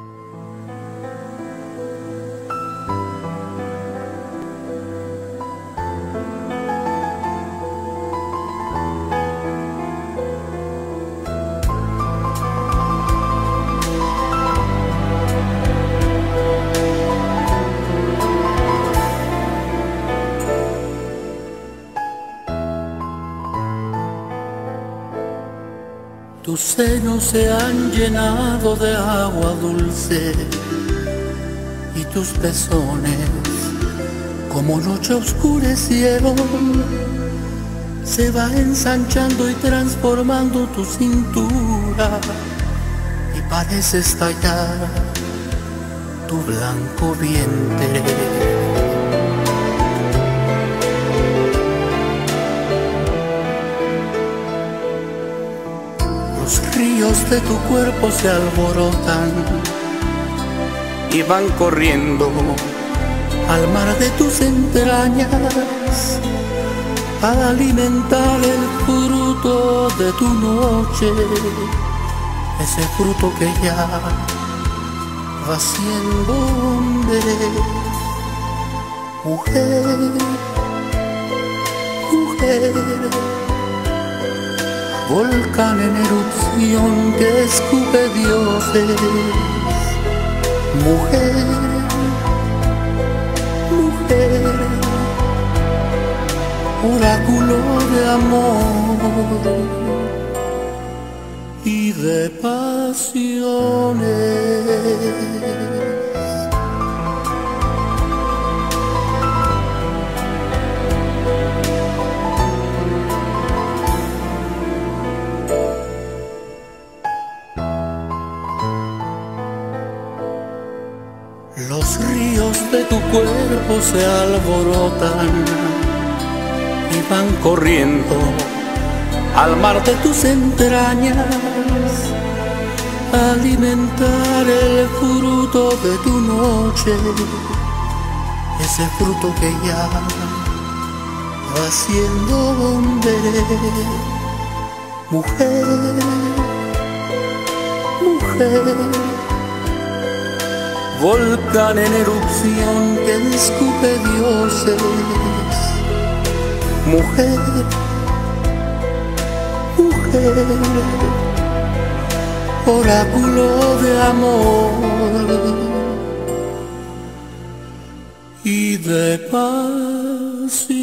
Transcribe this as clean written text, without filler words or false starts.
Tus senos se han llenado de agua dulce y tus pezones, como noche oscurecieron, se va ensanchando y transformando tu cintura y parece estallar tu blanco vientre. Los ríos de tu cuerpo se alborotan y van corriendo al mar de tus entrañas a alimentar el fruto de tu noche, ese fruto que ya va siendo hombre. Mujer, mujer, volcán en erupción que escupe dioses. Mujer, mujer, oráculo de amor y de pasiones. Los ríos de tu cuerpo se alborotan y van corriendo al mar de tus entrañas a alimentar el fruto de tu noche, ese fruto que ya va siendo hombre. Mujer, mujer, volcán en erupción que escupe dioses. Mujer, mujer, oráculo de amor y de pasión.